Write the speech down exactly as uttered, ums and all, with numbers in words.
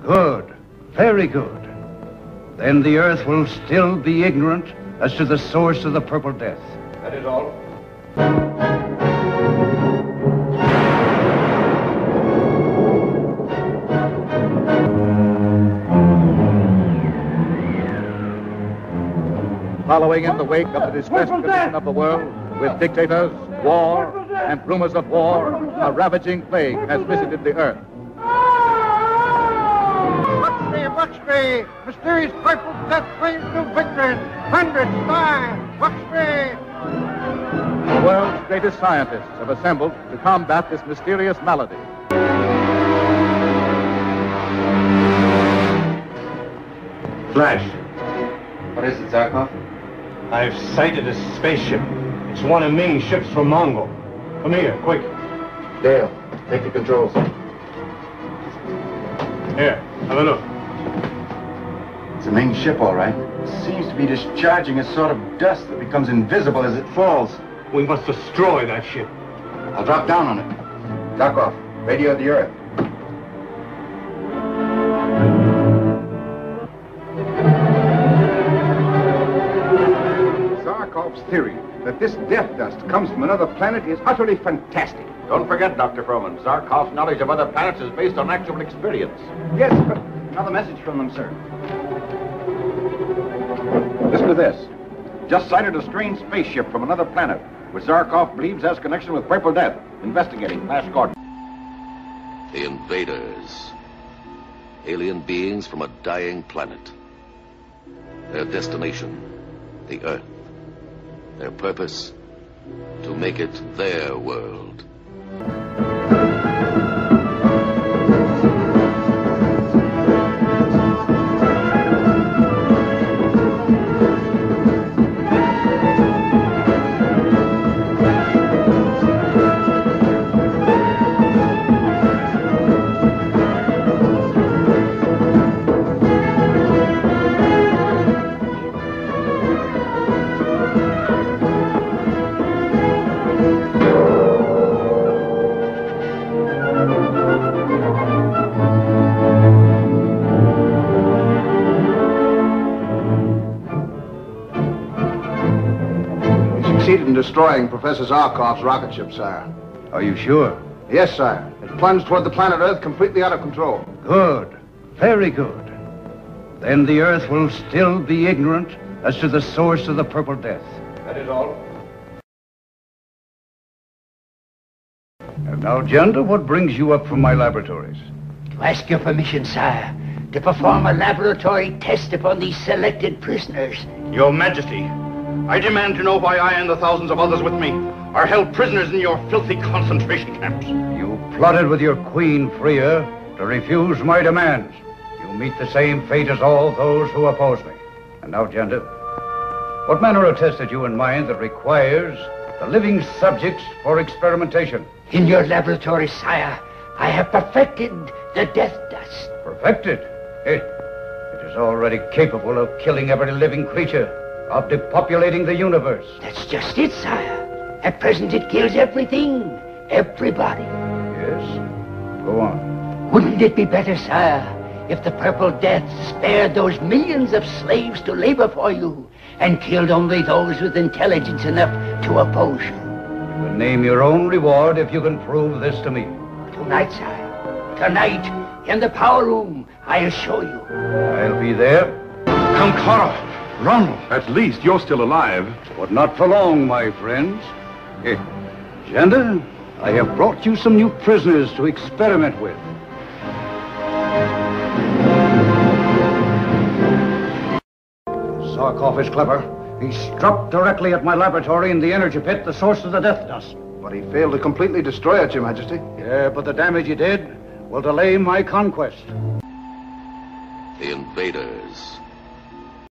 Good. Very good. Then the Earth will still be ignorant as to the source of the Purple Death. That is all. Following in the wake of the distressed condition of the world, with dictators, war, and rumors of war, a ravaging plague has visited the Earth. Buxley, Buxley! Mysterious purple death brings new victory! Hundreds die! Buxley! The world's greatest scientists have assembled to combat this mysterious malady. Flash. What is it, Zarkov? I've sighted a spaceship. It's one of Ming's ships from Mongol. Come here, quick. Dale, take the controls. Here, have a look. It's a Ming ship, all right. It seems to be discharging a sort of dust that becomes invisible as it falls. We must destroy that ship. I'll drop down on it. Zarkov, radio the Earth. Zarkov's theory that this death dust comes from another planet is utterly fantastic. Don't forget, Doctor Froman, Zarkov's knowledge of other planets is based on actual experience. Yes, but Another message from them, sir. listen to this. Just sighted a strange spaceship from another planet, which Zarkov believes has connection with Purple Death. Investigating. Flash Gordon. The invaders. Alien beings from a dying planet. Their destination, the Earth. Their purpose, to make it their world. Succeeded in destroying Professor Zarkov's rocket ship, sire. Are you sure? Yes, sire. It plunged toward the planet Earth completely out of control. Good. Very good. Then the Earth will still be ignorant as to the source of the Purple Death. That is all. And now, Gender, what brings you up from my laboratories? To ask your permission, sire, to perform a laboratory test upon these selected prisoners. Your Majesty, I demand to know why I and the thousands of others with me are held prisoners in your filthy concentration camps. You plotted with your queen, Freya, to refuse my demands. You meet the same fate as all those who oppose me. And now, Gender, what manner of test had you in mind that requires the living subjects for experimentation? In your laboratory, sire, I have perfected the death dust. Perfected? It, it is already capable of killing every living creature, of depopulating the universe. That's just it, sire. At present, it kills everything, everybody. Yes? Go on. Wouldn't it be better, sire, if the Purple Death spared those millions of slaves to labor for you and killed only those with intelligence enough to oppose you? You can name your own reward if you can prove this to me. Tonight, sire. Tonight, in the power room, I'll show you. I'll be there. Count Kara! Ronald, at least you're still alive. But not for long, my friends. Eh, Gender, I have brought you some new prisoners to experiment with. Zarkov is clever. He struck directly at my laboratory in the energy pit, the source of the death dust. But he failed to completely destroy it, Your Majesty. Yeah, but the damage he did will delay my conquest. The invaders.